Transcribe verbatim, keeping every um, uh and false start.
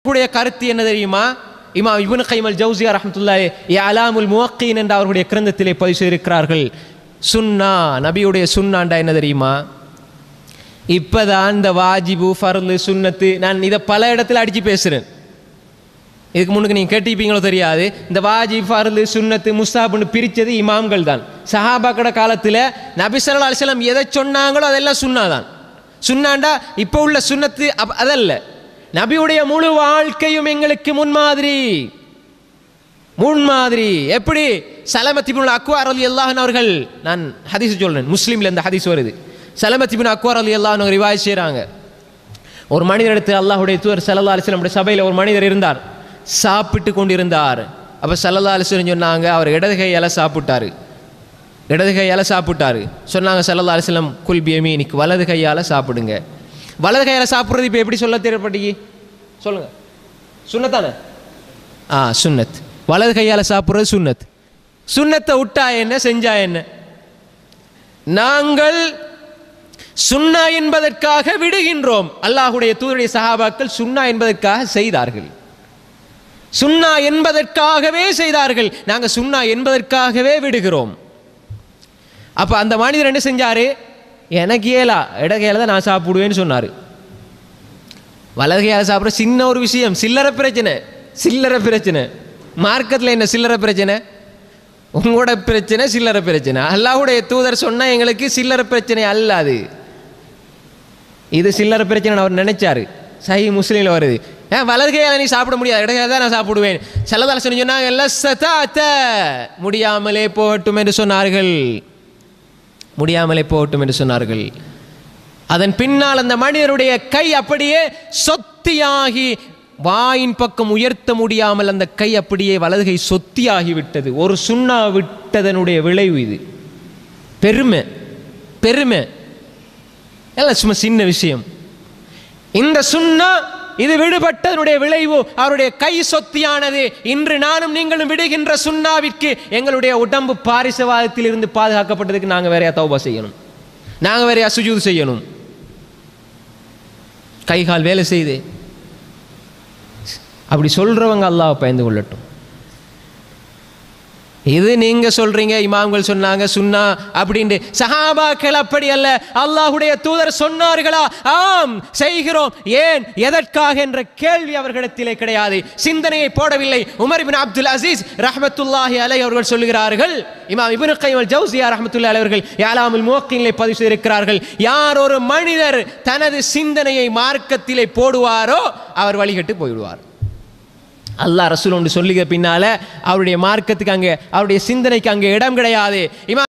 அதற்குடைய கருத்து என்ன தெரியுமா? இமாம் இப்னு கைம் அல் ஜௌஸியா ரஹ்மத்துல்லாஹி இஅலாமுல் முவக்கின் என்ற அவருடைய கிரந்தத்திலே பதிவு செய்திருக்கிறார்கள். சுன்னா, நபியுடைய சுன்னாண்டா என்ன தெரியுமா? இப்போதான் இந்த வாஜிபு ஃபர்லு சுன்னத்து, நான் இதை பல இடத்துல அடித்து பேசுகிறேன். இதுக்கு முன்னுக்கு நீங்கள் கேட்டிருப்பீங்களோ தெரியாது. இந்த வாஜிப் ஃபர்லு சுன்னத்து முஸ்தாப்னு பிரித்தது இமாம்கள் தான். சஹாபாக்கட காலத்தில் நபி ஸல்லல்லாஹு அலைஹி வஸல்லம் எதை சொன்னாங்களோ அதெல்லாம் சுன்னா தான். சுன்னாண்டா இப்போ உள்ள சுன்னத்து அதல்ல. நபியுடைய முழு வாழ்க்கையும் எங்களுக்கு முன்மாதிரி. முன்மாதிரி எப்படி? சலமத் இப்னு அக்வா ரலியல்லாஹு அன்ஹு அவர்கள், நான் ஹதீஸ் சொல்றேன், முஸ்லிம்ல இந்த ஹதீஸ் வருது. சலமத் இப்னு அக்வா ரலியல்லாஹு அன்ஹு ரிவாயத் செய்றாங்க. ஒரு மனிதர் எடுத்து அல்லாஹ்வுடைய தூதர் ஸல்லல்லாஹு அலைஹி வஸல்லம் சபையில் ஒரு மனிதர் இருந்தார், சாப்பிட்டு கொண்டிருந்தார். அப்போ ஸல்லல்லாஹு அலைஹி வஸல்லம் சொன்னாங்க, அவர் இடது கையால சாப்பிட்டாரு, இடது கையால் சாப்பிட்டாரு. சொன்னாங்க ஸல்லல்லாஹு அலைஹி வஸல்லம், குல் பியமீனிக், வலது கையால் சாப்பிடுங்க. வலது கையால் சாப்பிட்றது இப்போ எப்படி சொல்ல தேவைப்பட்டீங்க சொல்லுங்கள்? சுன்னத்தானே? ஆ சுன்னத். வலது கையால் சாப்பிட்றது சுன்னத். சுன்னத்தை விட்டா என்ன, செஞ்சா என்ன? நாங்கள் சுன்னா என்பதற்காக விடுகின்றோம். அல்லாஹ்வுடைய தூதருடைய சஹாபாக்கள் சுன்னா என்பதற்காக செய்தார்கள். சுன்னா என்பதற்காகவே செய்தார்கள். நாங்கள் சுன்னா என்பதற்காகவே விடுகிறோம். அப்போ அந்த மனிதர் என்ன செஞ்சார்? எனக்கு ஏலா இடகையால் தான் நான் சாப்பிடுவேன்னு சொன்னார். வலகையால் சாப்பிட்ற சின்ன ஒரு விஷயம், சில்லறை பிரச்சனை. சில்லறை பிரச்சனை மார்க்கத்தில் என்ன சில்லறை பிரச்சனை? உங்களோட பிரச்சனை சில்லறை பிரச்சனை. அல்லாஹ்வுடைய தூதர் சொன்னால் எங்களுக்கு சில்லறை பிரச்சனை அல்லாது. இது சில்லறை பிரச்சனை அவர் நினைச்சாரு. சஹீஹ் முஸ்லிமில் வருது. ஏன் வலதுகையால் நீ சாப்பிட முடியாது, இடகையால் தான் நான் சாப்பிடுவேன். ஸல்லல்லாஹு அலைஹி வஸல்லம் சொன்னாங்க, லஸ்ஸதாத, முடியாமலே போகட்டும் என்று சொன்னார்கள். முடியாமலே போகட்டும் என்று சொன்னார்கள். அதன் பின்னால் அந்த மனிதருடைய கை அப்படியே சொத்தியாகி, வாயின் பக்கம் உயர்த்த முடியாமல் அந்த கை அப்படியே வலதுகை சொத்தியாகி விட்டது. ஒரு சுன்னா விட்டதனுடைய விளைவு இது. பெருமை, பெருமை எல்லாம் சும்மா சின்ன விஷயம். இந்த சுன்னா இது விடுபட்டதனுடைய விளைவு அவருடைய கை சொத்தியானது. இன்று நானும் நீங்களும் விடுகின்ற சுன்னாவிற்கு எங்களுடைய உடம்பு பாரிசவாதத்தில் இருந்து பாதுகாக்கப்பட்டதுக்கு நாங்கள் வேறையா தௌபா செய்யணும், நாங்கள் வேறையா சுஜூத் செய்யணும். கை கால் வேலை செய்து அப்படி சொல்றவங்க அல்லாஹ்வை பயந்து கொள்ளட்டும். இது நீங்க சொல்றீங்க இமாம்கள் சொன்னாங்க சுன்னா அப்படின்ட்டு. சஹாபாக்கள் அப்படி அல்ல. அல்லாஹ்வுடைய தூதர் சொன்னார்களா? ஆம் செய்கிறோம். ஏன், எதற்காக என்ற கேள்வி அவர்களிடத்திலே கிடையாது. சிந்தனையை போடவில்லை. உமர் இப்னு அப்துல் அசீஸ் ரஹ்மத்துல்லாஹி அலைஹி அவர்கள் சொல்லுகிறார்கள், இமாம் இப்னு கைம் அல் ஜௌஸியா ரஹ்மத்துல்லாஹி அலைஹி அவர்கள் இஅலாமுல் முவக்கினிலே பதிவு செய்திருக்கிறார்கள், யார் ஒரு மனிதர் தனது சிந்தனையை மார்க்கத்திலே போடுவாரோ அவர் வழிகட்டு போய்விடுவார். அல்லாஹ் ரசூல் ஒன்று சொல்லுகிற பின்னால அவருடைய மார்க்கத்துக்கு அங்கே, அவருடைய சிந்தனைக்கு அங்கே இடம் கிடையாது. இமாம்